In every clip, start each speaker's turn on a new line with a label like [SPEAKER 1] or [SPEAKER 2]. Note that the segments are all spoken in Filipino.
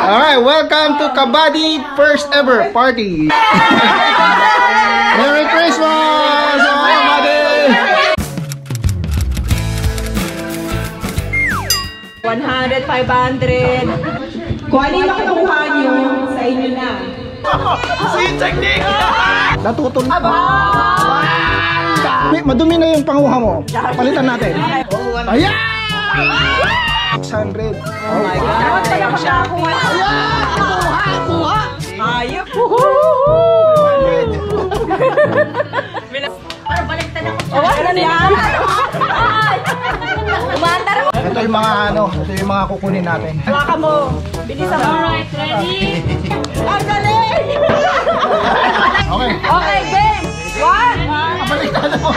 [SPEAKER 1] Alright, welcome to Kabady first ever party. Merry Christmas! Oh, Kabady!
[SPEAKER 2] 100, 500. Kung ano yung makinukuha nyo, sa inyo na.
[SPEAKER 1] Si technique! Natutol na ba? Madumi na yung panguha mo. Palitan natin. Ayan! 600.
[SPEAKER 2] Oh my God. Dapat pala ko siya kuha. Kuha! Ayop!
[SPEAKER 3] Para baliktad ako siya.
[SPEAKER 2] Ano yan? Umatar mo!
[SPEAKER 1] Ito yung mga ito yung mga kukunin natin.
[SPEAKER 2] Baka mo! Bilisan mo!
[SPEAKER 3] Alright, ready?
[SPEAKER 2] Ang galing!
[SPEAKER 1] Okay.
[SPEAKER 2] Okay, game! One!
[SPEAKER 1] Baliktad mo.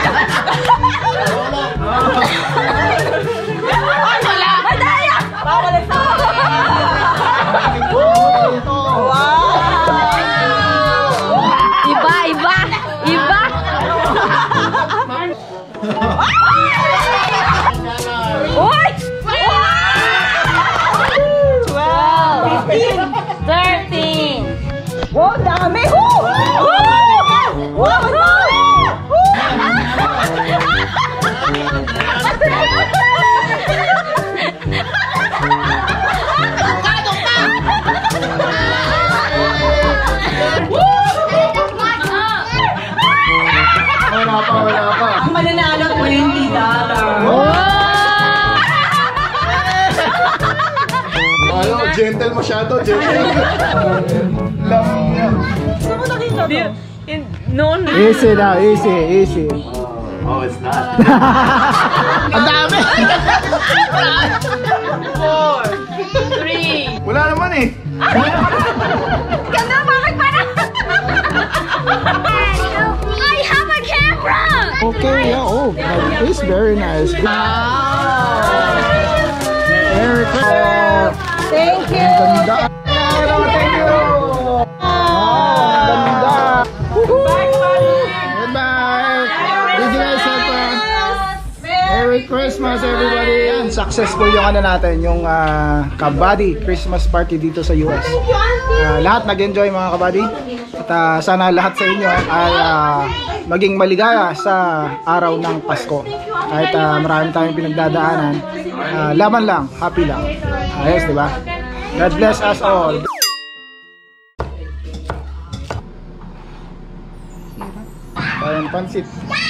[SPEAKER 2] Ay, wala! Madaya! Babalik sa ako! Wow!
[SPEAKER 3] Iba, iba! Iba!
[SPEAKER 2] Uy!
[SPEAKER 3] 12! 13!
[SPEAKER 2] Wow, dami! Wow, dami!
[SPEAKER 1] Wala pa.
[SPEAKER 2] Ang mananalo, $20.
[SPEAKER 1] Ano, gentle masyado, gentle. Lang yan.
[SPEAKER 2] Saan mo nakita to?
[SPEAKER 3] Noon.
[SPEAKER 1] Easy na, easy.
[SPEAKER 4] Oh, it's not.
[SPEAKER 1] Ang dami!
[SPEAKER 3] 3!
[SPEAKER 1] Wala naman eh.
[SPEAKER 2] Ganda, bakit parang?
[SPEAKER 3] I have a camera!
[SPEAKER 1] Okay, yeah, it's very nice. Merry Christmas!
[SPEAKER 2] Thank you!
[SPEAKER 1] Ganda! Thank you! Ganda! Goodbye! Did you guys have fun? Merry Christmas, everybody! Yan, successful yung natin, yung Kabady Christmas party dito sa US. Lahat nag-enjoy mga Kabady. At sana lahat sa inyo ay maging maligaya sa araw ng Pasko. Kahit marami tayong pinagdadaanan, laban lang, happy lang. Ayos, di ba? God bless us all. Parang pansit.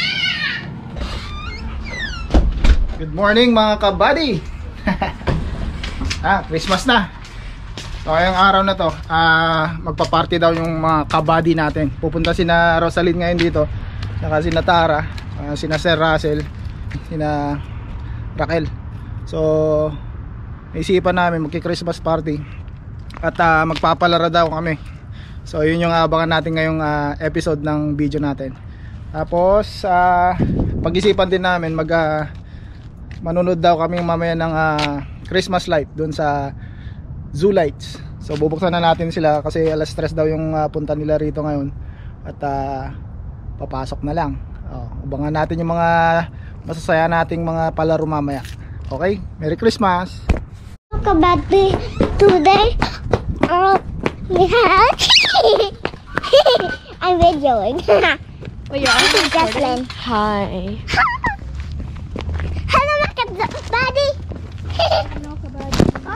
[SPEAKER 1] Good morning mga Kabady. Christmas na. So ngayong araw na to, magpa-party daw yung mga Kabady natin. Pupunta sina Rosaline ngayon dito, saka sina Tara, sina Sir Russell, sina Raquel. So naisipan namin magki-Christmas party at magpapalara daw kami. So yun yung abangan natin ngayong episode ng video natin. Tapos pag-isipan din namin manunod daw kami mamaya ng Christmas light doon sa Zoo Lights. So bubuksan na natin sila kasi alas 3 daw yung punta nila rito ngayon. At papasok na lang. Abangan natin yung mga masasaya nating mga palaro mamaya. Okay? Merry Christmas!
[SPEAKER 5] Kabady today. I'm videoing.
[SPEAKER 3] Oh, yeah.
[SPEAKER 5] This is Jocelyn.
[SPEAKER 3] Hi.
[SPEAKER 5] Hello, my Kabady.
[SPEAKER 3] Hello, Kabady.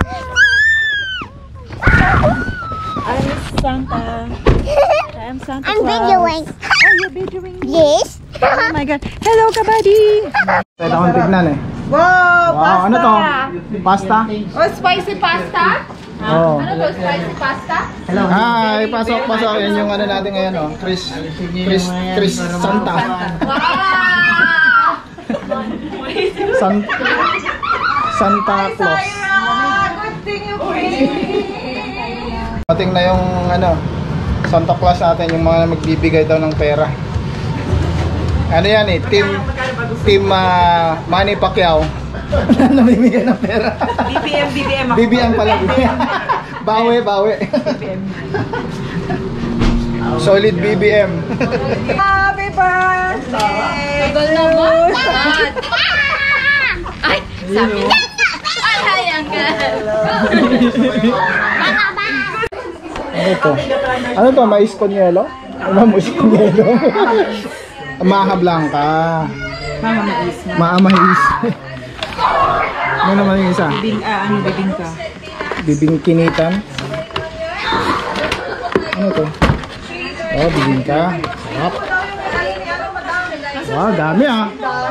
[SPEAKER 3] I'm Santa. I'm Santa
[SPEAKER 5] I'm
[SPEAKER 3] Claus.
[SPEAKER 5] videoing.
[SPEAKER 3] Oh, you're videoing me?
[SPEAKER 5] Yes.
[SPEAKER 3] Oh my God. Hello, Kabady.
[SPEAKER 1] Pwede akong tignan eh.
[SPEAKER 2] Wow, pasta!
[SPEAKER 1] Ano to? Pasta?
[SPEAKER 2] Oh, spicy pasta?
[SPEAKER 1] Oh.
[SPEAKER 2] Ano to, spicy pasta?
[SPEAKER 1] Hi, pasok. Yan yung natin ngayon, oh. Chris Santa.
[SPEAKER 2] Wow!
[SPEAKER 1] Santa Claus.
[SPEAKER 2] Good thing you free!
[SPEAKER 1] Pating na yung Santa Claus natin, yung mga magbibigay daw ng pera. Ano yan eh, team Manny Pacquiao. Namimigay ng pera.
[SPEAKER 2] BBM ako.
[SPEAKER 1] BBM pala. Bawi. Solid BBM.
[SPEAKER 2] Happy birthday!
[SPEAKER 3] Tagal na ba? Ay, sabi niya. Ay, hayang ka.
[SPEAKER 5] Baka ba?
[SPEAKER 1] Ano to? Ano to? Mais con yelo? Ano mais con yelo? Maha Blanca.
[SPEAKER 3] Mama mais na.
[SPEAKER 1] Maamahis. Ano naman yung isa?
[SPEAKER 3] Bibingka.
[SPEAKER 1] Bibingkinitan. Ano to? Oh, bibingka. Sarap. Wow, dami ah.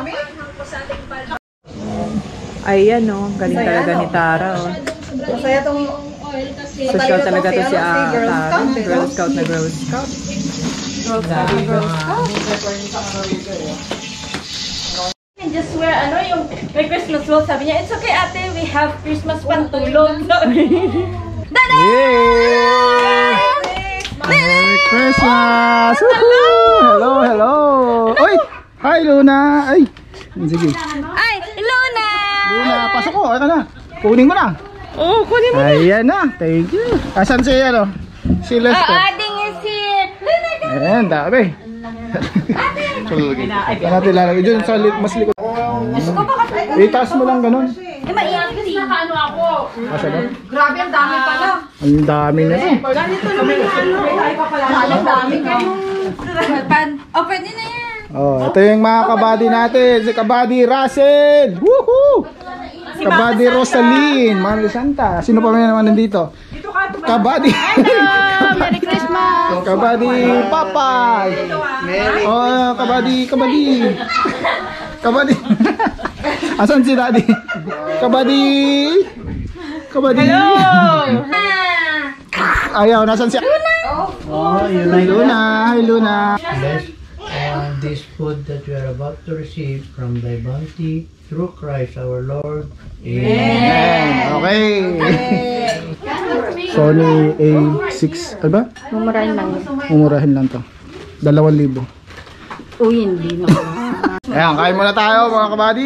[SPEAKER 3] Ayan o, galing talaga ni Tara o.
[SPEAKER 2] Masaya tong
[SPEAKER 3] Social talaga to si Tara. Girl Scout na Girl Scout.
[SPEAKER 6] Just wear yung may Christmas roll. Sabi niya, it's okay ate, we have Christmas pantulog.
[SPEAKER 1] Yay! Merry Christmas! Woohoo! Hello, hello! Oy! Hi, Luna! Ay! Sige.
[SPEAKER 6] Ay, Luna!
[SPEAKER 1] Luna, pasok ko. Ay ka na. Kunin ko na.
[SPEAKER 6] Oh, kunin mo.
[SPEAKER 1] Ayan na. Thank you. Asan si ano? Si Lester.
[SPEAKER 6] Ading is here. Luna,
[SPEAKER 1] Ayan, dami. Kaya natin lalagay dyan sa mas likod. Itaas mo lang ganun.
[SPEAKER 6] maingat kasi nakaano ako.
[SPEAKER 1] Asa ba?
[SPEAKER 6] Grabe, ang dami pala.
[SPEAKER 1] Ang dami na to.
[SPEAKER 6] Ganito naman yung ano. Ang dami kayong... Oh, pwede na yan.
[SPEAKER 1] Oh, ito yung mga kabady natin. Si Kabady Russell. Woohoo! Kabady Rosaline. Mami Santa. Sino pa may naman nandito? Kabady.
[SPEAKER 6] Merry Christmas!
[SPEAKER 1] Kabady Papay. Oh, Kabady. Kabady. Asan si Daddy? Kabady. Hello! Ayaw, nasan si Luna?
[SPEAKER 7] Oh, you
[SPEAKER 1] Hi
[SPEAKER 7] like
[SPEAKER 1] Luna. Hi Luna.
[SPEAKER 7] this food that we are about to receive from thy bounty through Christ our Lord. Amen.
[SPEAKER 1] Okay. Sony A6, ano ba?
[SPEAKER 6] Mumurahin lang.
[SPEAKER 1] Umurahin lang to. 2,000.
[SPEAKER 6] Uy, hindi na.
[SPEAKER 1] Ayan, kain muna tayo mga kabady.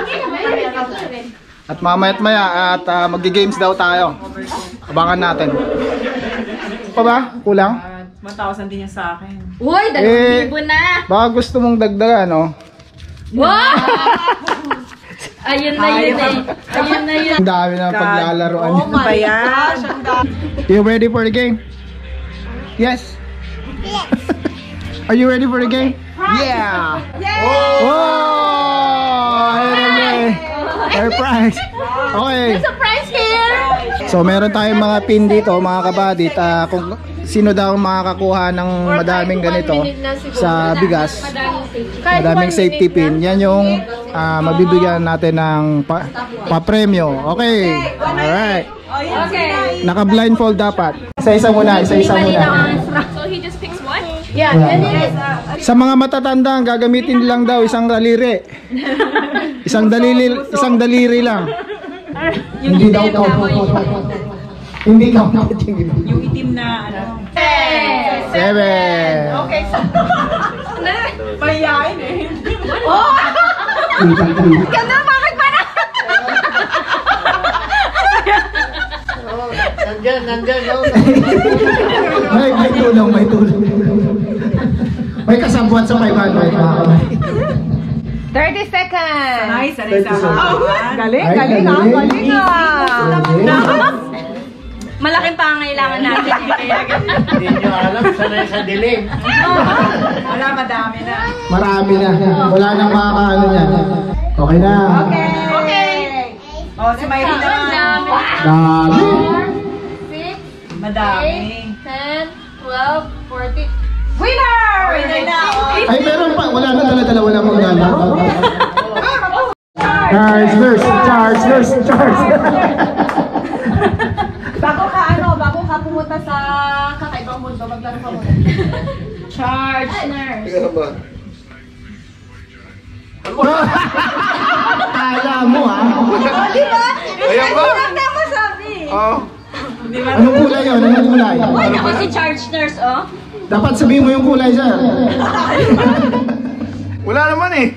[SPEAKER 1] At mamaya't maya at maggi-games daw tayo. Abangan natin. Pa ba? Kulang?
[SPEAKER 3] 1,000 din yan sa akin.
[SPEAKER 6] Uy, 2,000 na.
[SPEAKER 1] Baka gusto mong dagdagan, no?
[SPEAKER 6] Wow! Ayun na yun eh. Ayun na yun.
[SPEAKER 1] Ang dami na paglalaroan.
[SPEAKER 3] Ano ba yan?
[SPEAKER 1] You ready for the game? Yes? Are you ready for the game? Yeah! Oh! Air prize! Okay.
[SPEAKER 6] Surprise here!
[SPEAKER 1] So meron tayong mga pin dito mga kabadit. Kung sino daw makakakuha ng madaming ganito sa bigas, madaming safety pin, yan yung mabibigyan natin ng pa-premyo. Okay. Alright.
[SPEAKER 6] Okay.
[SPEAKER 1] Naka-blindfold dapat. Isa-isa muna.
[SPEAKER 6] So he just picks one? Yeah.
[SPEAKER 1] Sa mga matatanda, gagamitin lang daw isang daliri. Isang daliri lang. Hindi daw Hindi daw
[SPEAKER 3] Yung itim na ano.
[SPEAKER 1] 7.
[SPEAKER 6] Okay, so...
[SPEAKER 3] Payain eh.
[SPEAKER 6] Oh! Ganda, bakit ba na?
[SPEAKER 7] Nandyan, no?
[SPEAKER 1] May tulong. May kasabwat sa 500.
[SPEAKER 6] 30 seconds!
[SPEAKER 3] Nice, sa
[SPEAKER 1] Galing
[SPEAKER 6] Malaking pangangailangan natin eh. Kaya
[SPEAKER 7] Hindi nyo alam, sanay sa dilim.
[SPEAKER 3] Wala, madami na.
[SPEAKER 1] Marami na. Wala nang makakaano niyan. Okay na.
[SPEAKER 6] Okay!
[SPEAKER 3] Oh, si Mayri naman.
[SPEAKER 1] Dami.
[SPEAKER 6] 6,
[SPEAKER 3] Madami.
[SPEAKER 6] 10, 12, 40.
[SPEAKER 3] Winner! Winner na. Oh.
[SPEAKER 1] Ay, meron pa. Wala na dala-dala. Wala pang dala. Charge.
[SPEAKER 6] Bago ka pumunta sa kakaibang mundo, maglaro ka muna. Charge nurse.
[SPEAKER 1] Kala mo ha.
[SPEAKER 6] Ayan ba? Hindi ako sabi.
[SPEAKER 1] Anong kulay yun? Anong kulay?
[SPEAKER 6] Uy, ako si charge nurse, oh.
[SPEAKER 1] Dapat sabihin mo yung kulay, sir.
[SPEAKER 4] Wala naman eh.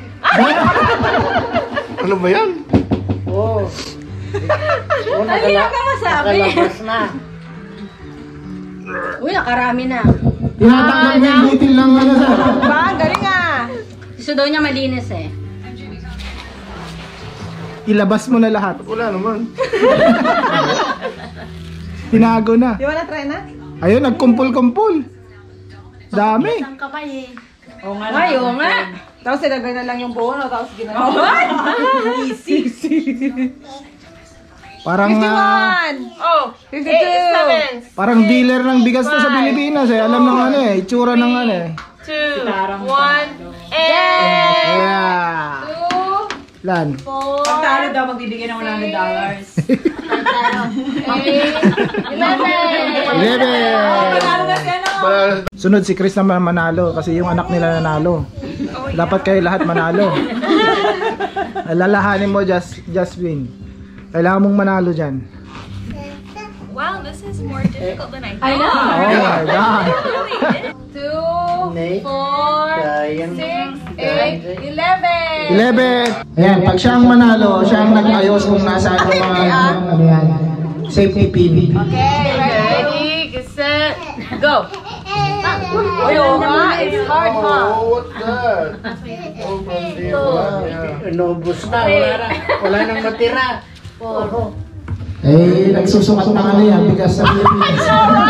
[SPEAKER 4] Ano ba yan?
[SPEAKER 6] Ay, ka masabi.
[SPEAKER 7] Nakalabas na.
[SPEAKER 6] Uy, nakarami na.
[SPEAKER 1] Tinatanggal mo yung butil lang ano, sir.
[SPEAKER 3] Ba, galing ah.
[SPEAKER 6] Gusto daw niya malinis eh.
[SPEAKER 1] Ilabas mo na lahat.
[SPEAKER 4] Wala naman.
[SPEAKER 1] Tinago na.
[SPEAKER 3] Di ba na-try na?
[SPEAKER 1] Ayun, nagkumpul-kumpul. Dami.
[SPEAKER 2] Oo nga. Tapos ilagay na lang yung buo, no? Tapos ginagawa. Easy.
[SPEAKER 1] Parang
[SPEAKER 2] 52.
[SPEAKER 1] parang dealer ng bigas to sa Pilipinas eh. Alam ng ano eh, itsura ng ano eh.
[SPEAKER 6] 2, 1,
[SPEAKER 1] Yeah. Lan.
[SPEAKER 2] Pagtalo daw, magbibigay ng $100.
[SPEAKER 1] 11. Sunod si Chris naman manalo kasi yung anak nila nanalo. Dapat kayo lahat manalo. Alalahanin mo, just win. Kailangan mong manalo dyan.
[SPEAKER 6] Wow, this is more difficult than I thought.
[SPEAKER 2] I know.
[SPEAKER 1] Oh my God.
[SPEAKER 6] 2, 4, 6, 8, 11.
[SPEAKER 1] 11. Ayan, pag siyang manalo, siyang nag-ayos kung nasa ano yan. Safety pin.
[SPEAKER 6] Okay, ready, set, go. It's hard, huh?
[SPEAKER 4] What's that?
[SPEAKER 7] Inubos na, wala nang matira.
[SPEAKER 1] Eh, nagsusukat na ano yan, bigas sa Pilipinas.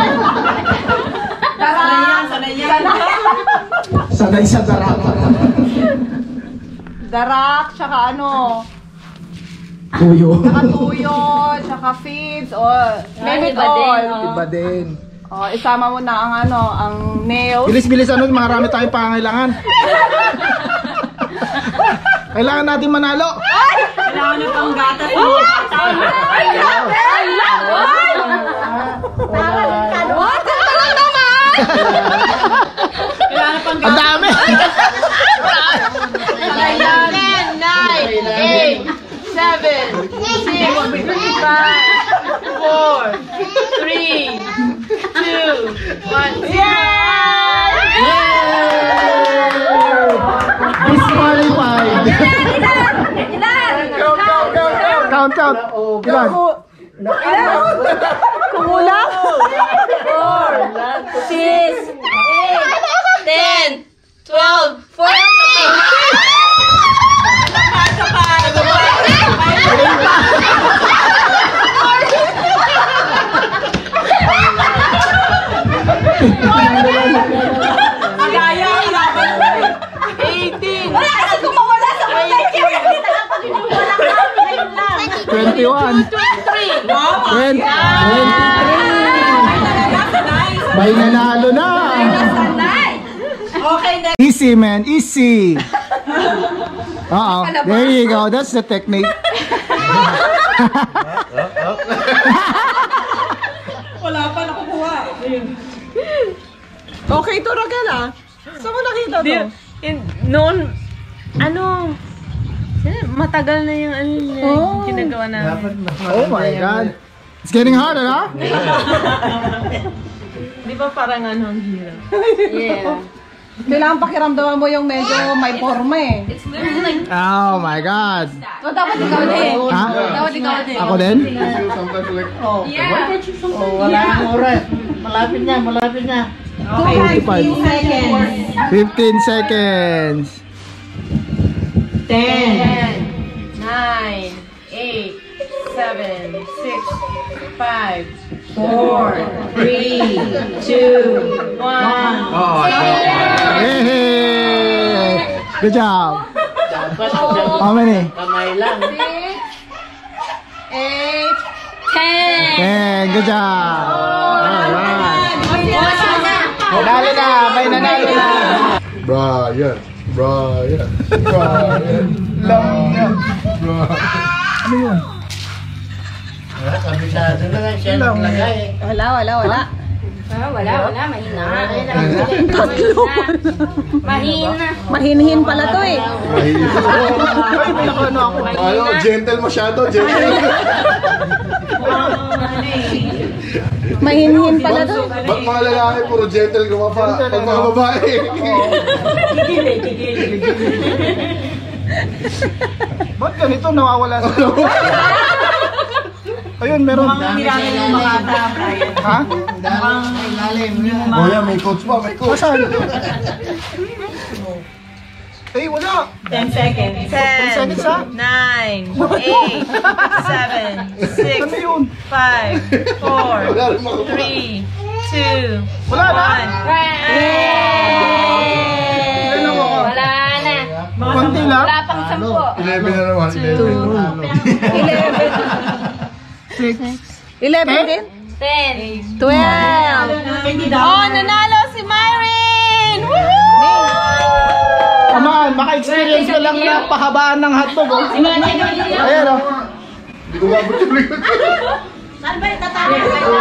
[SPEAKER 2] Sanay yan.
[SPEAKER 1] Sanay sa darak.
[SPEAKER 2] Darak, tsaka ano,
[SPEAKER 1] Tuyo.
[SPEAKER 2] tsaka tuyo, tsaka feeds, name it all.
[SPEAKER 1] Iba din.
[SPEAKER 2] Isama mo na ang ano, ang nails.
[SPEAKER 1] Bilis-bilis ano, marami tayong pangailangan. Kailangan natin manalo.
[SPEAKER 2] Kailangan na pang gatas. What?
[SPEAKER 1] Ang dami.
[SPEAKER 6] 10, 9, 8, 7, 6, 5, 4, 3, 2, 1.
[SPEAKER 1] Disqualified. Count. Ilan?
[SPEAKER 2] Kumulang?
[SPEAKER 6] 4, 6, 8, 10, 12, 14.
[SPEAKER 2] Magaya,
[SPEAKER 6] 18.
[SPEAKER 2] wala kasi kumawala sa kulay niya.
[SPEAKER 1] 21.
[SPEAKER 6] 23.
[SPEAKER 1] 23. May nanalo na.
[SPEAKER 2] Okay, next.
[SPEAKER 1] Easy man, easy. There you go. That's the technique.
[SPEAKER 2] Wala pa nakukuha. Okay, ito Raquel ah. Saan mo nakita to?
[SPEAKER 3] Noon, matagal na yung ginagawa namin.
[SPEAKER 1] Oh my God. It's getting harder, huh?
[SPEAKER 3] Di ba parang ang hirap?
[SPEAKER 6] Yeah.
[SPEAKER 2] Kailangan pakiramdaman mo yung medyo may forma eh.
[SPEAKER 6] It's literally like
[SPEAKER 1] Oh my God.
[SPEAKER 2] Dapat ikaw din.
[SPEAKER 1] Ha?
[SPEAKER 2] Dapat ikaw din.
[SPEAKER 1] Ako din?
[SPEAKER 4] Sometimes like,
[SPEAKER 6] yeah.
[SPEAKER 7] Wala nang oras. Malapit na.
[SPEAKER 1] 25. 15 seconds.
[SPEAKER 6] 10, 9, 8, 7, 6, 5, 4, 3, 2, 1.
[SPEAKER 1] Hey! Good job.
[SPEAKER 7] Dapat
[SPEAKER 1] How many?
[SPEAKER 7] kamay lang.
[SPEAKER 6] 8, 10.
[SPEAKER 1] Good job. Alright. Nanalo na. May nanalo na.
[SPEAKER 4] Brian.
[SPEAKER 1] Ano yun?
[SPEAKER 7] Kabisado na lang siya naglagay.
[SPEAKER 2] Wala.
[SPEAKER 6] Wala. Mahina. Mahina.
[SPEAKER 2] Mahinhin pala to eh.
[SPEAKER 4] Ano, gentle masyado, gentle.
[SPEAKER 2] Mahinhin pala to.
[SPEAKER 4] Ba't mga lalaki puro gentle gumapa? Pag mga babae.
[SPEAKER 1] Ba't ganito nawawala sa... Ayun, meron.
[SPEAKER 2] Kailangan yung makata.
[SPEAKER 1] Ha?
[SPEAKER 4] Oh yeah, may coach pa, may coach.
[SPEAKER 1] Saan? Eh, wala.
[SPEAKER 2] 10 seconds.
[SPEAKER 1] 10 seconds ha?
[SPEAKER 3] 9, 8, 7, 6,
[SPEAKER 1] Ano yun?
[SPEAKER 3] 5, 4,
[SPEAKER 4] Wala rin makabuka.
[SPEAKER 3] 3, 2,
[SPEAKER 1] Wala na.
[SPEAKER 3] 1.
[SPEAKER 1] Ilan ako?
[SPEAKER 6] Wala na.
[SPEAKER 1] Konti lang.
[SPEAKER 6] Wala pang 10.
[SPEAKER 4] 11 na naman.
[SPEAKER 1] 6.
[SPEAKER 2] 11 din?
[SPEAKER 6] 10.
[SPEAKER 3] 12. Oh, nanalo si Myrin!
[SPEAKER 1] Come on, maka-experience ko lang na pahabaan ng hotdog. Oh. Ayan o.
[SPEAKER 4] Hindi ko mabot yung likod.
[SPEAKER 2] Saan ba yung tatalo?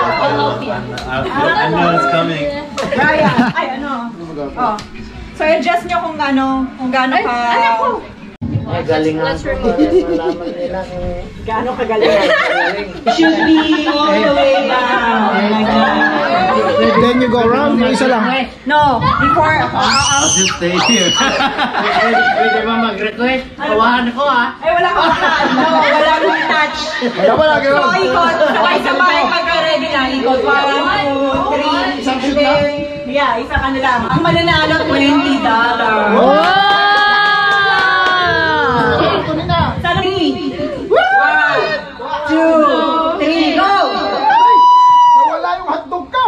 [SPEAKER 8] I know it's coming.
[SPEAKER 2] Ay, ano? Oh. So, adjust nyo kung gaano ka...
[SPEAKER 7] Ay, galing nga.
[SPEAKER 6] Let's remove.
[SPEAKER 2] Gaano kagaling. It should be all the way down. Like that.
[SPEAKER 1] Then you go around, yung isa lang.
[SPEAKER 2] No, before...
[SPEAKER 8] I'll just stay here.
[SPEAKER 7] Pwede ba mag-request? Kawahan ko ah.
[SPEAKER 2] Ay, wala kang touch. No, wala kang touch.
[SPEAKER 1] Wala,
[SPEAKER 2] So, ikot. Sabay-sabay pagka-ready na. Ikot. 1, 2, 3.
[SPEAKER 1] Isang shoot na?
[SPEAKER 2] Yeah, isa ka na lang. Ang mananalo, $20. Sa 3. 1, 2, 3, go!
[SPEAKER 1] Nawala yung hotdog ko.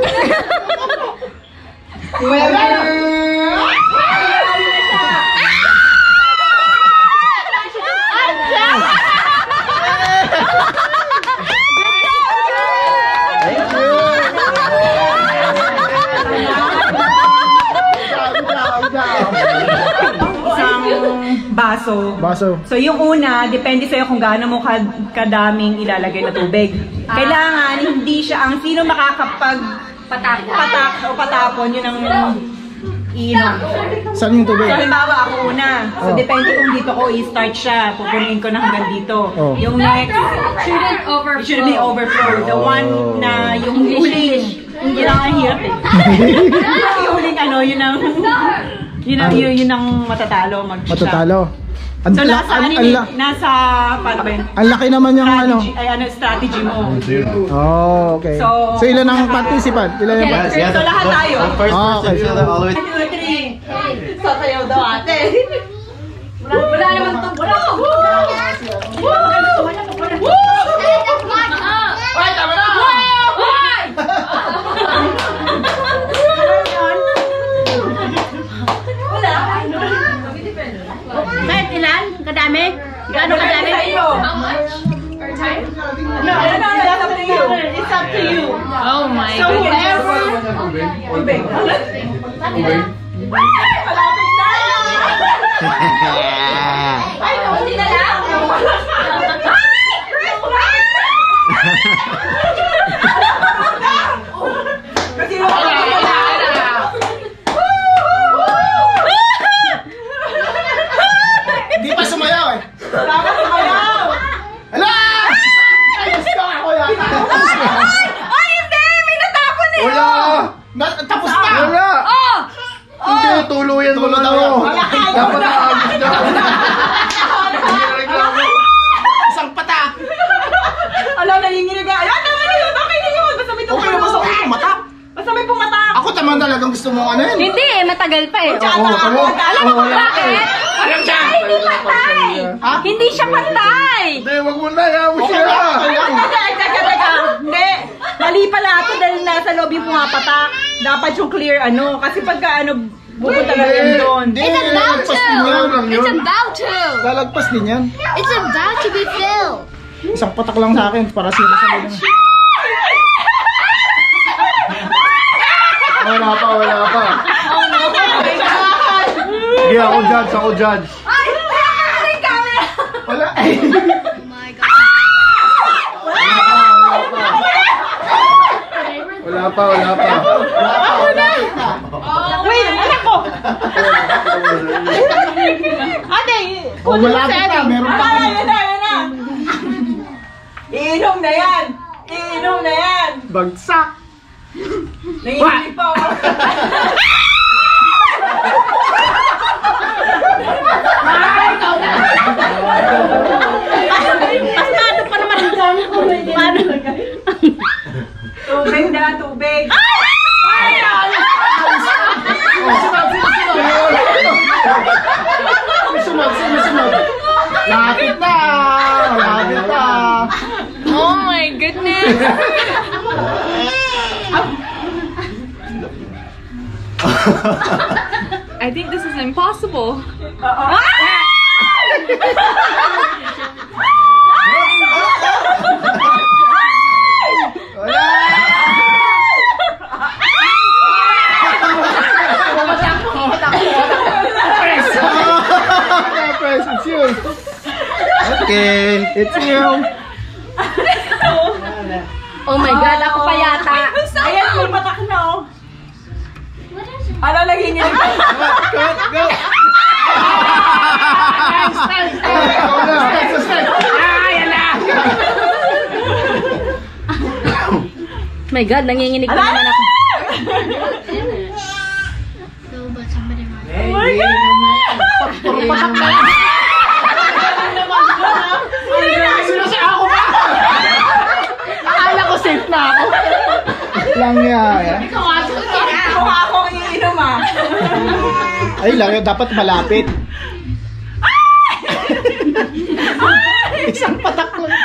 [SPEAKER 1] Baso.
[SPEAKER 2] So yung una, depende sa'yo kung gaano mo kadaming ilalagay na tubig. Kailangan hindi siya ang sino patak o patapon, yun ang iinom.
[SPEAKER 1] Saan yung tubig?
[SPEAKER 2] So halimbawa ako una. So depende kung dito ko i-start siya, pupunin ko na hanggang dito. Yung next, it shouldn't be overflow. The one na yung huling, yun ang hirap eh. Yung huling yun ang matatalo.
[SPEAKER 1] Matatalo.
[SPEAKER 2] So nasa paano ba yun?
[SPEAKER 1] Ang laki naman yung
[SPEAKER 2] strategy mo.
[SPEAKER 1] Oh, okay.
[SPEAKER 2] So
[SPEAKER 1] ilan ang participant? Ilan ang
[SPEAKER 8] Yes,
[SPEAKER 2] So lahat tayo.
[SPEAKER 8] The first person
[SPEAKER 1] okay.
[SPEAKER 8] to that all the way.
[SPEAKER 2] 1, 2, 3. Sasayaw daw ate.
[SPEAKER 6] Wala naman to.
[SPEAKER 1] Ay, tama na!
[SPEAKER 6] Kahit ilan? Kadami? Gaano kadami? How much? Or time?
[SPEAKER 2] No, that's up to you. It's up to you.
[SPEAKER 6] Oh my
[SPEAKER 2] So whoever...
[SPEAKER 4] Tubig.
[SPEAKER 2] Malapit na!
[SPEAKER 6] Ay, hindi na lang.
[SPEAKER 2] Kasi
[SPEAKER 1] Hindi pa sumayaw eh.
[SPEAKER 2] dapat sumayaw!
[SPEAKER 1] Hala! Ay, gusto ako yan.
[SPEAKER 2] Ay, hindi! May natapon eh!
[SPEAKER 4] Wala!
[SPEAKER 1] Tapos na!
[SPEAKER 4] Wala! Hindi, tuluyan mo
[SPEAKER 1] Tulo
[SPEAKER 4] na
[SPEAKER 1] daw
[SPEAKER 4] ako.
[SPEAKER 1] yan.
[SPEAKER 4] Dapat naagos na.
[SPEAKER 1] Isang patak.
[SPEAKER 2] Alam, nanginginig ka. Ayan, tama na yun! Okay na yun! Basta may
[SPEAKER 1] Okay na ba sa pumatak?
[SPEAKER 2] Basta may pumatak!
[SPEAKER 1] Ako naman talagang gusto mong ano yun.
[SPEAKER 6] Hindi eh, matagal pa eh.
[SPEAKER 2] Alam mo kung bakit?
[SPEAKER 6] Hindi pantay!
[SPEAKER 1] Ha?
[SPEAKER 6] Hindi siya pantay!
[SPEAKER 4] Hindi, wag mo na. Ayaw mo siya.
[SPEAKER 2] Teka. Hindi. Mali pala ito dahil nasa loob yung pumapatak. Dapat yung clear kasi pagka pupunta lang yan doon.
[SPEAKER 1] Hindi, lalagpas din yan.
[SPEAKER 6] It's about to!
[SPEAKER 1] Lalagpas din yan.
[SPEAKER 6] It's about to be filled!
[SPEAKER 1] Isang patak lang sa akin para sila sa mga.
[SPEAKER 4] Wala pa. Sige, ako judge.
[SPEAKER 2] Ay! Wala yung camera!
[SPEAKER 1] Wala.
[SPEAKER 4] Wala pa.
[SPEAKER 2] Wait, anak ko! Ate!
[SPEAKER 1] Oh, malapit na. Meron pa kami.
[SPEAKER 2] Ayan na! Iinom na yan!
[SPEAKER 1] Bagsak.
[SPEAKER 2] Nanginig pa ako.
[SPEAKER 6] Pasado pa naman ang dami ko. Paano?
[SPEAKER 2] Tubig!
[SPEAKER 1] Sunod. Lapit na.
[SPEAKER 6] Oh my goodness! I think this is impossible.
[SPEAKER 1] It's you. Okay, it's you.
[SPEAKER 6] Oh my God, ako pa yata.
[SPEAKER 2] Ayan, may patak na oh. Ano lagi niya?
[SPEAKER 1] Go.
[SPEAKER 6] My God, nanginginig pa naman ako.
[SPEAKER 1] Akala ko safe na ako. Lang yan.
[SPEAKER 2] Kung ako iinom ah.
[SPEAKER 1] Ay lang yun, dapat malapit. Isang patak lang.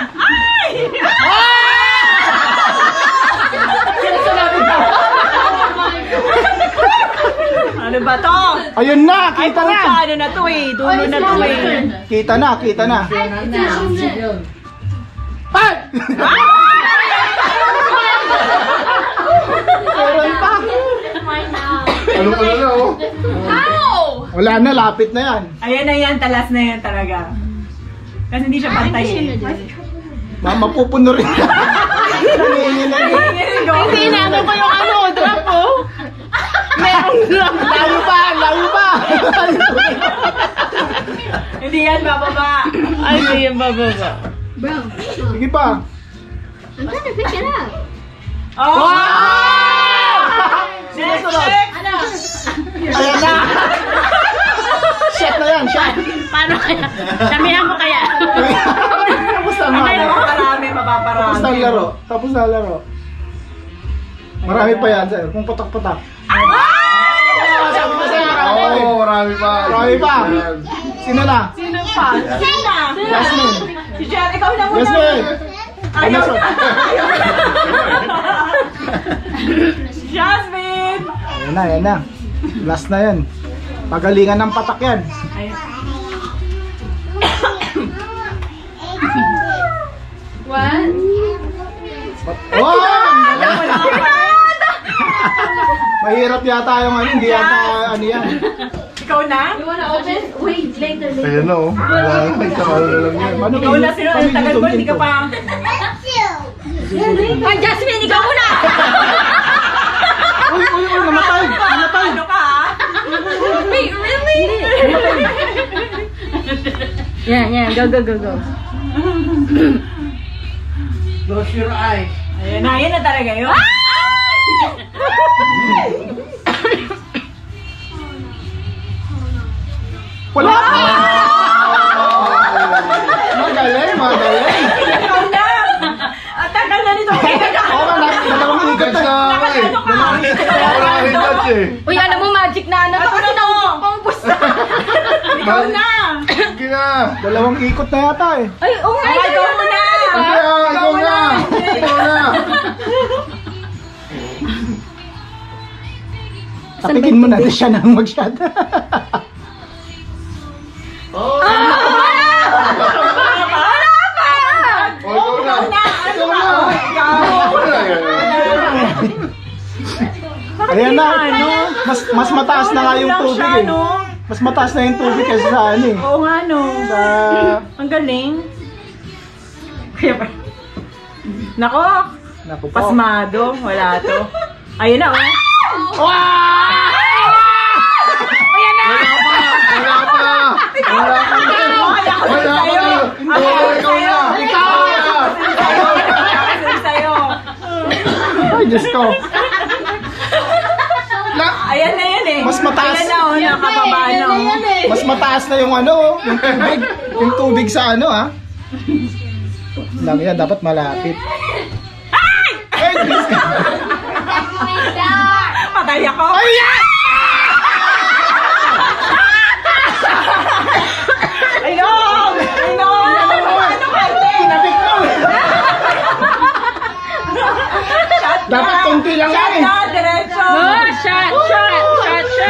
[SPEAKER 2] Ano ba to?
[SPEAKER 1] Ayun na, kita na.
[SPEAKER 2] Ano na to eh, dulo na to eh.
[SPEAKER 1] Kita na. Ay! Meron pa.
[SPEAKER 4] Ano pala na, oh?
[SPEAKER 1] Wala na, lapit na yan.
[SPEAKER 2] Ayan na yan, talas na yan talaga. Kasi hindi siya pantay eh.
[SPEAKER 1] Mapupuno rin.
[SPEAKER 2] Hindi na ko yung drop oh.
[SPEAKER 1] Meron lang. Layo pa.
[SPEAKER 2] Hindi yan bababa.
[SPEAKER 6] Ay, hindi yan bababa.
[SPEAKER 1] Sige pa.
[SPEAKER 5] I'm gonna pick it up.
[SPEAKER 2] Oh!
[SPEAKER 1] Sinasunod.
[SPEAKER 2] Ano?
[SPEAKER 1] Ayan na. Shot na yan, shot.
[SPEAKER 6] Paano kaya? Damihan mo kaya?
[SPEAKER 1] Tapos na
[SPEAKER 2] Ano yung
[SPEAKER 1] nga.
[SPEAKER 2] maparami, mapaparami.
[SPEAKER 1] Tapos na laro. Marami pa yan, sir. Kung patak-patak. Sabi ko sa'yo,
[SPEAKER 4] Oo, marami pa.
[SPEAKER 1] Marami pa. Sino na?
[SPEAKER 2] Sino pa? Sino?
[SPEAKER 1] Jasmine.
[SPEAKER 2] Si Jen, ikaw na muna.
[SPEAKER 1] Jasmine.
[SPEAKER 2] Ayaw na. Jasmine!
[SPEAKER 1] Ayan na. Last na yan. Pagalingan ng patak yan.
[SPEAKER 6] What?
[SPEAKER 1] Oh! Mahirap yata yung ano, hindi yata ano yan.
[SPEAKER 2] Ikaw na?
[SPEAKER 6] You wanna open? Wait, later.
[SPEAKER 4] Ayan na, oh. Wala, may sakal na lang yan.
[SPEAKER 1] Ano,
[SPEAKER 2] Ikaw na, sino? Ang tagal mo, hindi ka pa.
[SPEAKER 6] Ay, Jasmine, ikaw muna!
[SPEAKER 1] Uy, namatay.
[SPEAKER 2] Ano ka ha?
[SPEAKER 6] Wait, really? Yeah, go.
[SPEAKER 7] Close your eyes.
[SPEAKER 2] Ayan na talaga yun.
[SPEAKER 1] Wala pa! Magaling.
[SPEAKER 2] Ikaw na! Ang tagal na nito.
[SPEAKER 1] Oo, dalawang ikot
[SPEAKER 4] Guys na ako eh. Dalawang ikot na ako nakahindad eh.
[SPEAKER 6] Uy, alam mo, magic na ano. Kasi naubos na.
[SPEAKER 2] Ikaw na!
[SPEAKER 4] Sige na.
[SPEAKER 1] Dalawang ikot na yata eh.
[SPEAKER 6] Ay, oo nga.
[SPEAKER 2] Ay, ikaw muna!
[SPEAKER 4] Hindi ah, ikaw na. Ikaw na.
[SPEAKER 1] Tapikin mo na siya nang mag-shot.
[SPEAKER 4] Oh, ikaw na. Ikaw na.
[SPEAKER 1] Ayan na, mas mataas na nga yung tubig eh. Mas mataas na yung tubig kasi sa ano eh.
[SPEAKER 2] Oo nga no.
[SPEAKER 1] Sa...
[SPEAKER 2] Ang galing. Kaya ba? Nako!
[SPEAKER 1] Naku po.
[SPEAKER 2] Pasmado. Wala to. Ayun na oh.
[SPEAKER 4] Wala pa. Ikaw na.
[SPEAKER 2] Sa'yo.
[SPEAKER 1] Ay, Diyos ko.
[SPEAKER 2] Ayan na yan eh.
[SPEAKER 1] Mas mataas.
[SPEAKER 2] Ayan na oh, nakababa na oh.
[SPEAKER 1] Mas mataas na yung ano, yung tubig. Yung tubig sa ano ha. Lang yan, dapat malapit. Ay, Diyos ko.
[SPEAKER 2] Patay ako.
[SPEAKER 1] Ay, yes!
[SPEAKER 2] I know! Ano kasi?
[SPEAKER 1] Tinapik ko. Dapat konti lang yan eh.
[SPEAKER 2] Diretso.
[SPEAKER 6] Oh, shot.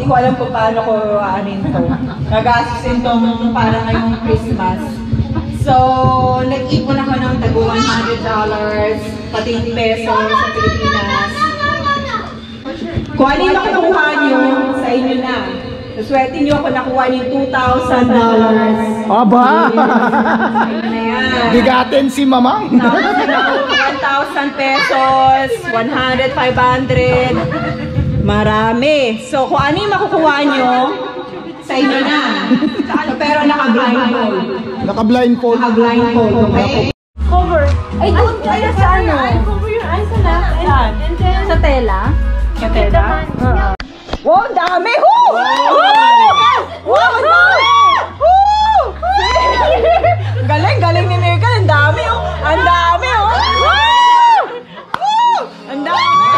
[SPEAKER 2] ko alam kung paano ko aanin to. Nagastusin tong para ngayong Christmas. So, nag-ipon ako ng tago $100, pati yung peso sa Pilipinas. Kung ano yung nakuha nyo, sa inyo na. Swerte nyo ako nakuha yung $2,000.
[SPEAKER 1] Aba!
[SPEAKER 2] Sa inyo na yan.
[SPEAKER 1] Bigatin si Mamang.
[SPEAKER 2] Tapos 1,000 pesos, 100, 500. Marami. So, kung ano yung makukuha nyo, sa inyo na. Pero naka-blindfold.
[SPEAKER 1] Naka-blindfold.
[SPEAKER 2] Naka-blindfold, okay?
[SPEAKER 6] Cover. Ay, doon tayo sa ano? Cover your eyes sa left. And then, sa tela.
[SPEAKER 2] Sa tela? Wow, dami! Woo! Wow, ang dami! Woo! Galing, galing ni Megan. Ang dami, oh. Ang dami, oh. Woo! Woo! Ang dami!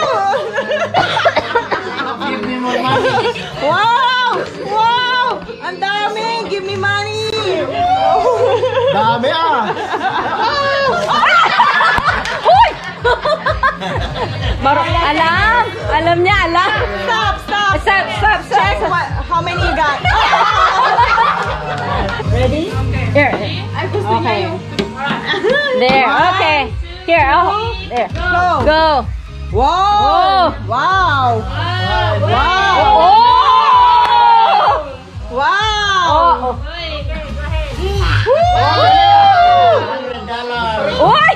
[SPEAKER 7] Give me more money.
[SPEAKER 2] Wow! Wow! Ang dami! Give me money!
[SPEAKER 1] Dami ah!
[SPEAKER 6] Alam niya, alam.
[SPEAKER 2] Stop! Stop!
[SPEAKER 6] Stop.
[SPEAKER 2] Check how many you got. Ready?
[SPEAKER 6] Here.
[SPEAKER 2] Okay.
[SPEAKER 6] There. Okay. Here. Oh. There.
[SPEAKER 2] Go!
[SPEAKER 6] Go.
[SPEAKER 2] Wow! Wow! Wow! Wow!
[SPEAKER 6] Oh.
[SPEAKER 2] $100.
[SPEAKER 6] Uy!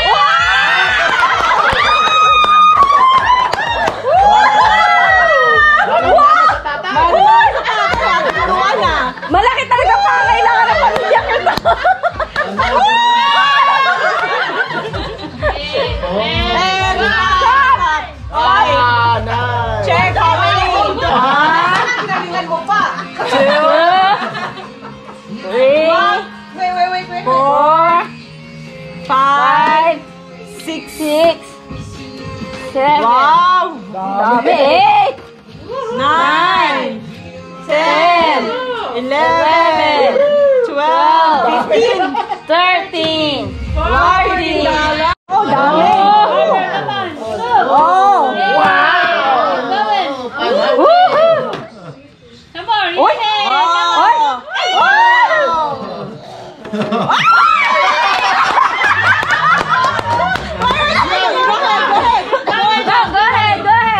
[SPEAKER 6] Malaki talaga pa kailangan ng pamilya ko to.
[SPEAKER 2] And stop! Okay.
[SPEAKER 1] Nice!
[SPEAKER 2] Check how many. 1, 2, 3, 4, 5, 6,
[SPEAKER 6] 7.
[SPEAKER 2] wow!
[SPEAKER 6] Dami.
[SPEAKER 2] 9, 10, 11, 12, 15,
[SPEAKER 6] 13.
[SPEAKER 2] 14. Oh, dami! Oh!
[SPEAKER 6] Woohoo!
[SPEAKER 5] Come on,
[SPEAKER 6] Uy!
[SPEAKER 2] Oh! Oh!
[SPEAKER 6] Go ahead.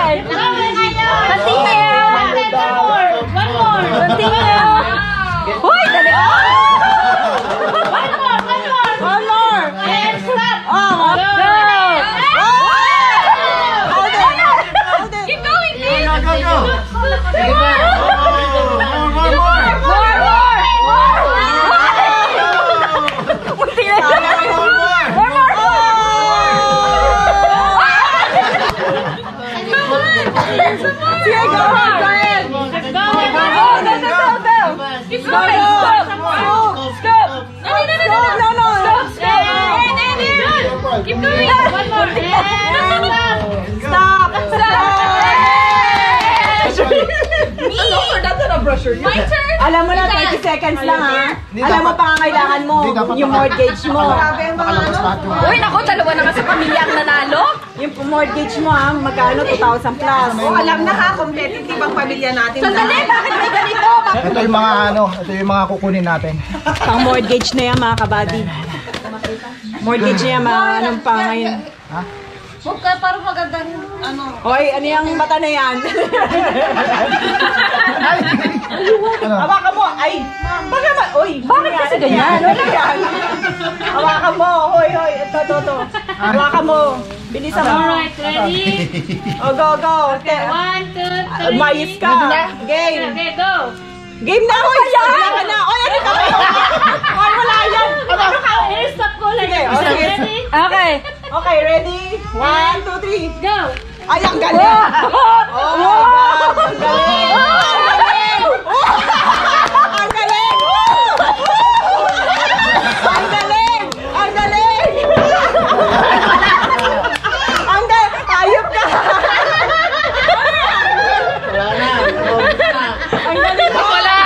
[SPEAKER 6] Continue. Uy, dali.
[SPEAKER 2] One more!
[SPEAKER 5] And stop.
[SPEAKER 2] Oh!
[SPEAKER 6] Go.
[SPEAKER 2] Hold it!
[SPEAKER 5] Keep going, please.
[SPEAKER 7] Go.
[SPEAKER 2] Sige, go ahead!
[SPEAKER 5] Keep going.
[SPEAKER 2] Stop! No!
[SPEAKER 5] Keep going. One more. And
[SPEAKER 2] Stop!
[SPEAKER 5] my turn.
[SPEAKER 2] Alam mo na, 30 seconds lang ha. Alam mo pangangailangan mo,
[SPEAKER 1] Hindi, dapat
[SPEAKER 2] yung mortgage mo.
[SPEAKER 1] Nakalabas lahat yung...
[SPEAKER 6] Uy, naku, dalawa na nga sa pamilya ang nanalo.
[SPEAKER 2] Yung mortgage mo ha, magkano? 2,000 plus.
[SPEAKER 3] Alam na ha, competitive ang pamilya natin.
[SPEAKER 6] Sandali, bakit may ganito?
[SPEAKER 1] Ito yung mga ito yung mga kukunin natin.
[SPEAKER 2] Pang mortgage na yan mga kabady. Mortgage na yan, mga anong pa ngayon.
[SPEAKER 5] Huwag ka para magandang ano.
[SPEAKER 2] Hoy, ano yung mata na yan?
[SPEAKER 1] Ano?
[SPEAKER 2] Hawakan mo! Ay! Bakit kasi ganyan? Ano yan? Hawakan mo! Hoy! Ito. Hawakan mo! Bilisan mo!
[SPEAKER 5] Alright, ready?
[SPEAKER 2] Oh, go!
[SPEAKER 5] Okay, 1, 2, 3.
[SPEAKER 2] Mayos ka! Game!
[SPEAKER 5] Okay, go.
[SPEAKER 2] Game na! Hoy! Wala ka na! Oy, ano ka ba? Hoy, wala yan!
[SPEAKER 5] Ano ka? Stop ko lang.
[SPEAKER 2] Sige, okay.
[SPEAKER 5] Ready?
[SPEAKER 6] Okay.
[SPEAKER 2] Okay, ready? 1, 2, 3!
[SPEAKER 5] Go.
[SPEAKER 2] Ay, ang galing! Oh my God! Ang galing! Ang galing! Ang galing! Ang galing! Ang galing! Ayop ka! Ang galing! Wala!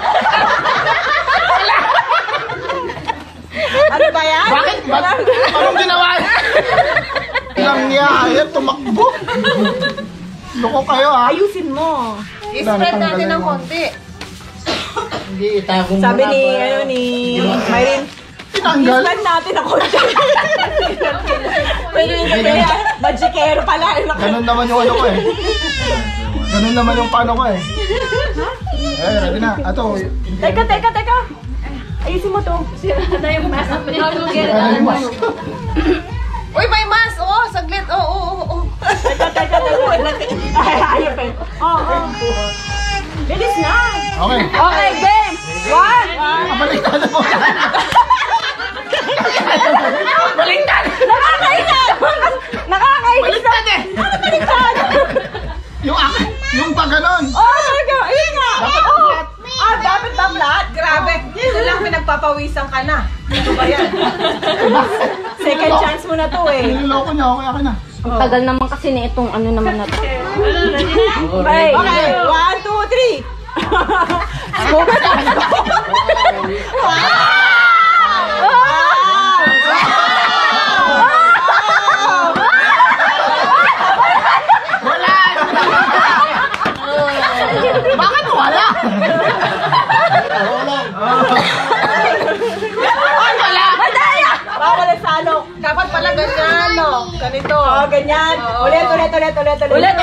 [SPEAKER 2] Ano ba yan?
[SPEAKER 1] Bakit? Anong ginawa niya? Ilang niya, ayaw tumakbo. Loko kayo ha.
[SPEAKER 2] Ayusin mo.
[SPEAKER 6] I-spread natin ng konti.
[SPEAKER 7] Hindi, itagong mo
[SPEAKER 3] Sabi
[SPEAKER 7] na
[SPEAKER 3] ni,
[SPEAKER 7] ba?
[SPEAKER 3] ni Myrin,
[SPEAKER 1] Tinanggal.
[SPEAKER 3] ispan natin ako dyan. Pero hindi kaya, magikero pala.
[SPEAKER 1] Ganun naman yung ano ko eh. Ganun naman yung paano ko eh. Ready na. Ato.
[SPEAKER 3] Teka. Ayusin mo to.
[SPEAKER 6] Sira na yung mask.
[SPEAKER 1] Ano yung mask?
[SPEAKER 6] Uy, may mask! Oo, saglit. Oo.
[SPEAKER 3] Teka. Ayun pa. Oo. Bilis na.
[SPEAKER 1] Okay.
[SPEAKER 3] Okay, game. 1.
[SPEAKER 1] Baliktad mo.
[SPEAKER 3] Baliktad. Nakakainis na. Baliktad.
[SPEAKER 1] Yung pa ganon.
[SPEAKER 3] Talaga. Ayun nga. Dapat ba flat?
[SPEAKER 6] Grabe. Dito lang pinagpapawisan ka na. Ano ba yan?
[SPEAKER 3] Second chance mo na to eh.
[SPEAKER 1] Niloloko niya. Okay, akin na.
[SPEAKER 5] Tagal naman kasi na itong ano naman na to.
[SPEAKER 3] Okay. 1, 2, 3.
[SPEAKER 1] Bakit wala?
[SPEAKER 3] Ay, wala! Madaya! Bawal ang salok.
[SPEAKER 6] Dapat pala ganyan, no? Ganito.
[SPEAKER 3] Oo, ganyan. Ulit. Ulit.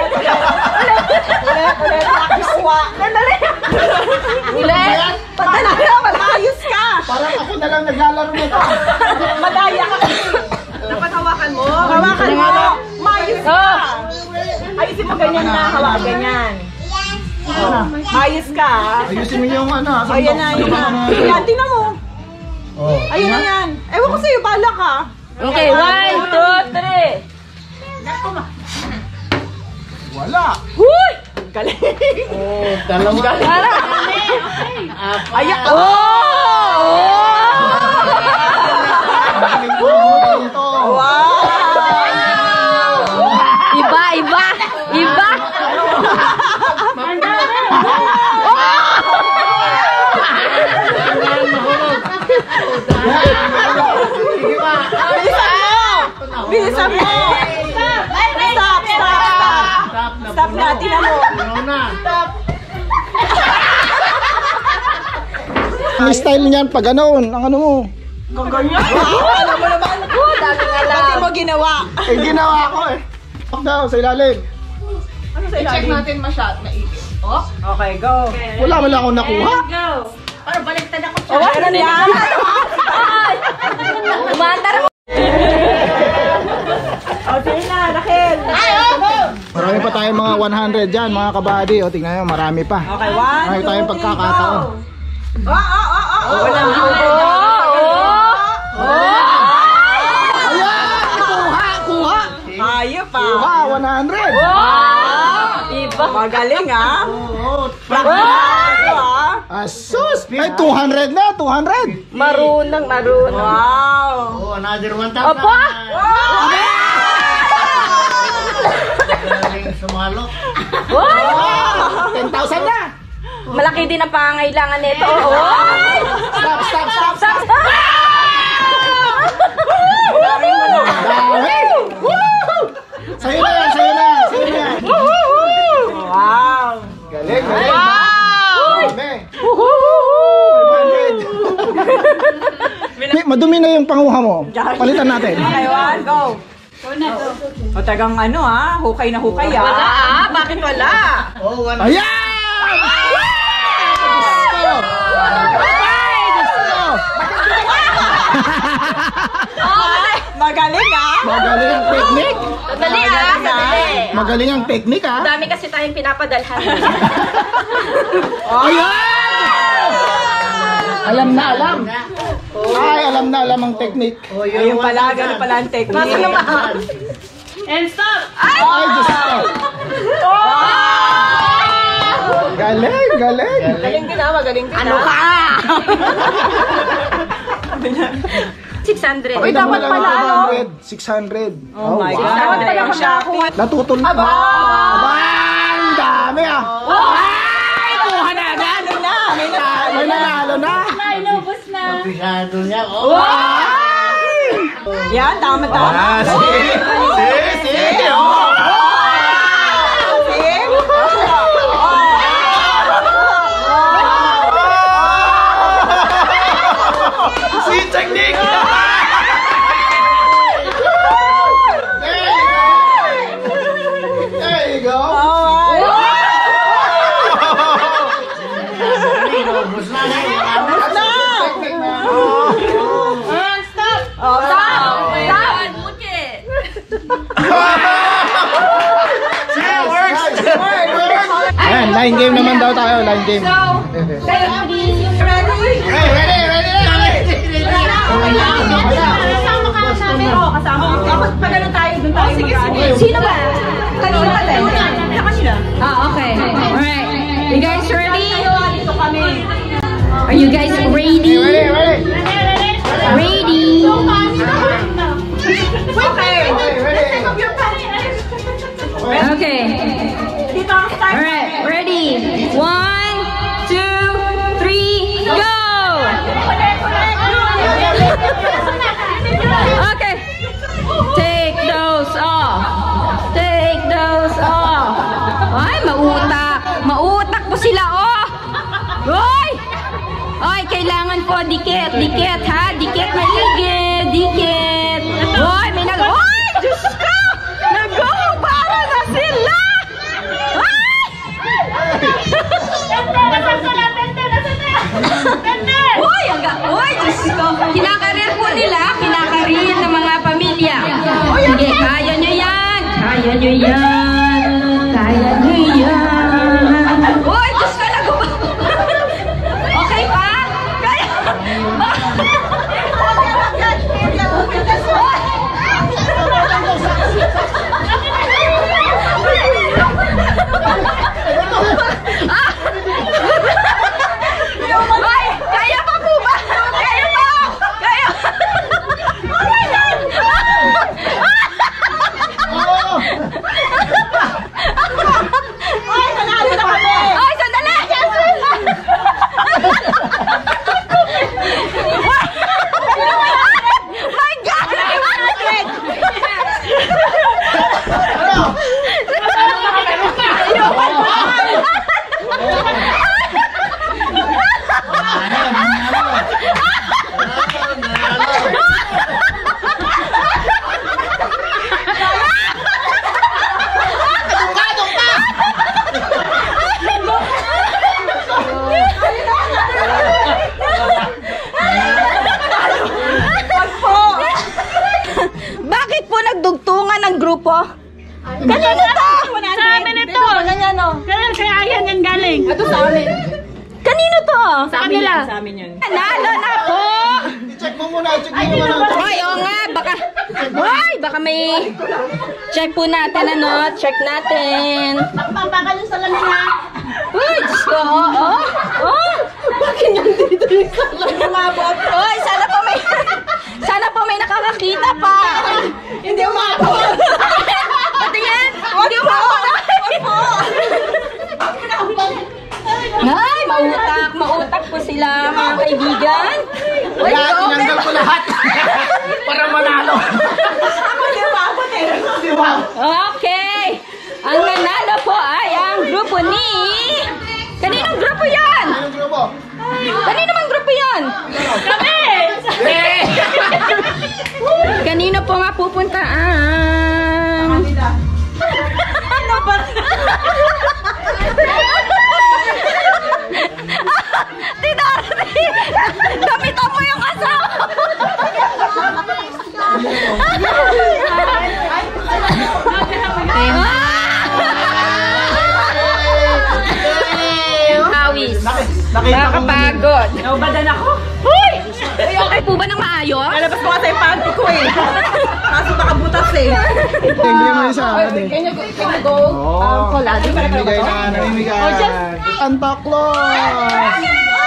[SPEAKER 3] Nakuha. Sandali. Ulit. Padala na, malayos ka.
[SPEAKER 1] Parang ako na lang naglalaro nito.
[SPEAKER 3] Madaya ka.
[SPEAKER 6] Dapat hawakan mo.
[SPEAKER 3] Hawakan mo. Mayos ka. Ayusin mo ganyan na. Hawakan ganyan. Mayos ka.
[SPEAKER 1] Ayusin mo yung ano.
[SPEAKER 3] Ayan na, yun na. Yan, tingnan mo.
[SPEAKER 7] Oh.
[SPEAKER 3] Ayun na yan. Ewan ko sa'yo, bala ka.
[SPEAKER 5] Okay, 1, 2, 3.
[SPEAKER 1] Wala.
[SPEAKER 3] Huy! Galing.
[SPEAKER 7] Oh, dalawa.
[SPEAKER 3] Ayan.
[SPEAKER 1] Magaling po dito.
[SPEAKER 3] Wow!
[SPEAKER 5] Iba.
[SPEAKER 3] Bilisan mo! Stop na, tingnan mo.
[SPEAKER 1] Ang style niyan pag ganoon. Ang ano mo.
[SPEAKER 3] Ganyan. Alam mo naman.
[SPEAKER 5] Daming alam.
[SPEAKER 3] Pati mo ginawa.
[SPEAKER 1] Ginawa ko eh. Pag daw sa ilalim.
[SPEAKER 3] Ano sa
[SPEAKER 6] I-check
[SPEAKER 3] ilalim?
[SPEAKER 6] natin masyado. Maipit. Oh?
[SPEAKER 3] Okay, go.
[SPEAKER 1] Wala akong nakuha.
[SPEAKER 6] Para baliktad ako siya.
[SPEAKER 3] Oh, ano yan?
[SPEAKER 5] Umaandar mo.
[SPEAKER 3] O, sige na, Raquel.
[SPEAKER 1] Marami pa tayong mga 100 dyan, mga kabady. O, tingnan nyo, marami pa.
[SPEAKER 3] Okay, 1, 2, 3,
[SPEAKER 1] Marami tayong pagkakataon.
[SPEAKER 3] Wala na.
[SPEAKER 1] Kuha!
[SPEAKER 3] Ayop pa.
[SPEAKER 1] Kuha, 100!
[SPEAKER 5] Iba.
[SPEAKER 3] Magaling ah.
[SPEAKER 1] Asus! Ay, 200 na, 200!
[SPEAKER 5] Marunong.
[SPEAKER 3] Wow.
[SPEAKER 7] Oh, another 1,000.
[SPEAKER 5] Opo!
[SPEAKER 7] Galing sumalok.
[SPEAKER 1] 10,000 na!
[SPEAKER 5] Malaki din ang pangangailangan nito.
[SPEAKER 1] Stop! Dami! Woo! Sa'yo na yan!
[SPEAKER 3] Wow.
[SPEAKER 1] Galing! Dami! Madumi na yung panguha mo. Palitan natin.
[SPEAKER 3] Okay, 1, go. O, tagang ano ah, hukay na hukay ah.
[SPEAKER 6] Wala ah? Bakit wala?
[SPEAKER 7] Oh, one.
[SPEAKER 1] Ayan!
[SPEAKER 3] Magaling ah.
[SPEAKER 1] Magaling ang technique.
[SPEAKER 5] Dali ah, dali.
[SPEAKER 1] Magaling ang technique ah.
[SPEAKER 5] Dami kasi tayong pinapadalhan.
[SPEAKER 1] Ayan! Alam na alam. Ay, alam na alam ang technique.
[SPEAKER 7] Oh,
[SPEAKER 3] Ayun pala, ganun pala ang technique.
[SPEAKER 6] And stop!
[SPEAKER 1] Ay, Diyos ko. Galing.
[SPEAKER 6] Galing din ah, magaling din
[SPEAKER 3] Ano ka?
[SPEAKER 5] 600.
[SPEAKER 3] Uy, dapat pala ano?
[SPEAKER 1] 600.
[SPEAKER 3] Oh my
[SPEAKER 1] wow.
[SPEAKER 3] God.
[SPEAKER 6] Dapat pala
[SPEAKER 3] Ang
[SPEAKER 6] Shopee.
[SPEAKER 1] Natutol. Aba! Ang dami ah.
[SPEAKER 3] Ay, kuha na agad. Ano na?
[SPEAKER 1] May nanalo na.
[SPEAKER 7] Mapisado niya. Oh.
[SPEAKER 3] Yan, tama.
[SPEAKER 1] See?
[SPEAKER 3] See?
[SPEAKER 6] Stop!
[SPEAKER 3] Oh, stop!
[SPEAKER 5] God, look it.
[SPEAKER 1] Ayan, line game naman daw tayo, line game.
[SPEAKER 3] Kasama ko. Tapos pag ano tayo, dun tayo mag-ano.
[SPEAKER 6] Sino ba? Kanino ka din?
[SPEAKER 3] Sa kanila.
[SPEAKER 6] Okay. Alright. You guys ready?
[SPEAKER 3] Dito kami.
[SPEAKER 6] Are you guys ready? Ready? Okay.
[SPEAKER 3] Dito ang start.
[SPEAKER 6] Alright. Ready? 1, 2, 3, go! Okay. Take those off. Take those off. Ay, mautak. Mautak po sila, oh. Hoy! Ay, kailangan ko dikit. Dikit, ha? Dikit maigit. Dikit. Hoy, may nag... Hoy! Diyos ko! Nag-uubara na sila! Ay! Hoy! Hoy! Diyos ko! Kinakarir po nila. Kinakarir ng mga pamilya. Sige, kaya nyo yan. Kaya nyo yan. Kaya nyo yan. Hoy! Diyos ko! Okay pa? Kaya... Hoy! Kaya pa po ba? Kaya pa! Kaya!
[SPEAKER 3] Ay, nanalo na kami!
[SPEAKER 6] Ay, sandali! My God! Bakit po nagdugtungan ng grupo? Kanino to?
[SPEAKER 3] Sa amin ito. Ganyan, no? Kaya ayan yan galing. Ito sa amin.
[SPEAKER 6] Kanino to?
[SPEAKER 3] Sa kanila. Sa amin yun.
[SPEAKER 6] Nalo na po!
[SPEAKER 1] Check mo muna, check mo muna.
[SPEAKER 6] Hoy, oo nga, baka... Hoy, baka may... Check po natin, ano? Check natin.
[SPEAKER 3] Magpapakal yung salamin, ha?
[SPEAKER 6] Uy, Diyos ko, oo. Oh, bakit nandito yung salamin?
[SPEAKER 3] Umabot.
[SPEAKER 6] Hoy, sana po may... Sana po may nakakakita pa.
[SPEAKER 3] Hindi umabot.
[SPEAKER 6] Patingin! Hindi umabot. Ay, mautak. Mautak po sila, mga kaibigan. Uy,
[SPEAKER 1] Lahat,
[SPEAKER 6] okay.
[SPEAKER 1] tinanggal ko lahat. Para manalo.
[SPEAKER 3] Hindi umabot, eh.
[SPEAKER 6] Okay. Ang nanalo po ay ang grupo ni... Kaninong grupo yan?
[SPEAKER 1] Anong grupo?
[SPEAKER 6] Kanino mang grupo yan?
[SPEAKER 3] Kami!
[SPEAKER 6] Kanino po nga pupunta ang...
[SPEAKER 3] Ano ba?
[SPEAKER 6] Tinarati! Gamitan mo yung asawa! Awis. Nakakapagod.
[SPEAKER 3] Naubadan ako.
[SPEAKER 6] Hoy! Uy, okay po ba ng maayos?
[SPEAKER 3] Nalabas ko nga sa yung panty ko, eh. Kaso baka butas, eh.
[SPEAKER 1] Tingnan mo isa.
[SPEAKER 6] Can you go? Collage?
[SPEAKER 1] Namimigay na, namimigay. Santa Claus!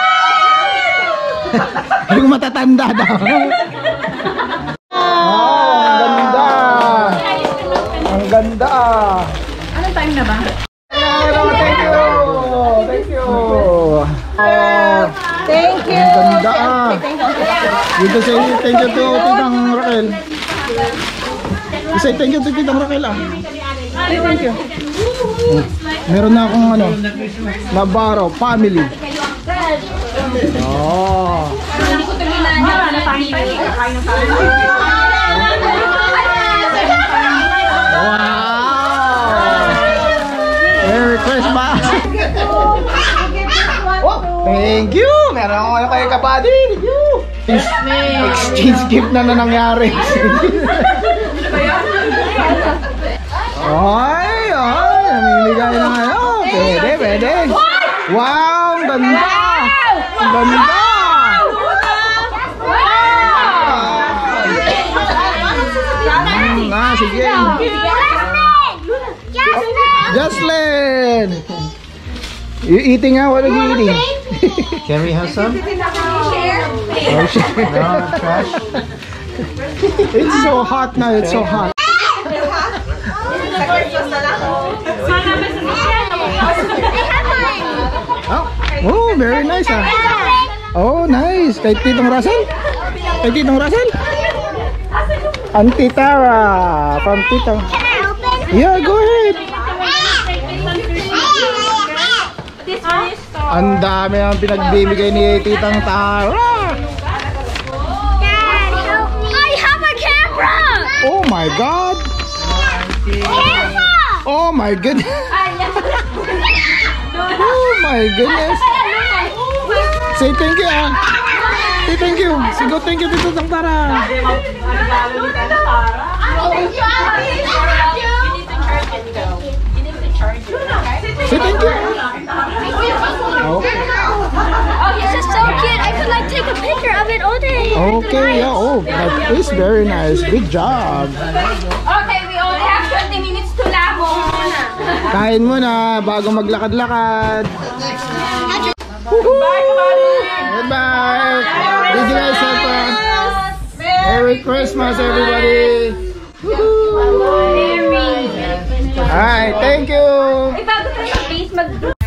[SPEAKER 1] Yung matatanda daw. Oh, ang ganda. Ang ganda.
[SPEAKER 3] Anong time na ba?
[SPEAKER 1] Hello, thank you. Thank you.
[SPEAKER 3] Thank you.
[SPEAKER 1] Ang ganda. Dito say thank you to Titang Raquel. Say thank you to Titang Raquel, ah. Thank you. Meron na akong ano, Navarro family. Oh.
[SPEAKER 3] Ano tayo tayo? Kakain ng tayo.
[SPEAKER 1] Wow! Merry Christmas! Oh, Thank you! Meron ako kayo kay Kabady. Thank you! Exchange gift na nangyari. Ay! Namimigay na ano. Pwede. Wow! Ang ganda! Ang ganda! Sige. Jocelyn! You eating now? What are you eating?
[SPEAKER 7] Can we have some?
[SPEAKER 1] Oh, shit.
[SPEAKER 7] No, trash.
[SPEAKER 1] It's so hot now. It's so hot. Oh, very nice ah. Oh, nice. Kay Titong Russell? Kay Titong Russell? Auntie Tara from Titong. Yeah, go ahead. Ang dami ang pinagbibigay ni Titang Tara.
[SPEAKER 5] Dad, help me. I have a camera.
[SPEAKER 1] Oh my God.
[SPEAKER 5] Camera.
[SPEAKER 1] Oh my goodness. Oh my goodness. Say thank you ah. Say thank you. Sige, thank you Titang Tara. Say thank you. Okay.
[SPEAKER 5] Oh, this is so cute. I could like take a picture of it all day.
[SPEAKER 1] Okay, yeah. Oh, that is very nice. Good job.
[SPEAKER 6] Okay, we only have 20 minutes to labo.
[SPEAKER 1] Kain muna bago maglakad-lakad.
[SPEAKER 3] Bye, Kabady!
[SPEAKER 1] Goodbye. Did you guys have fun? Merry Christmas, everybody. Alright, thank you.
[SPEAKER 6] Ay, bago tayo sa face,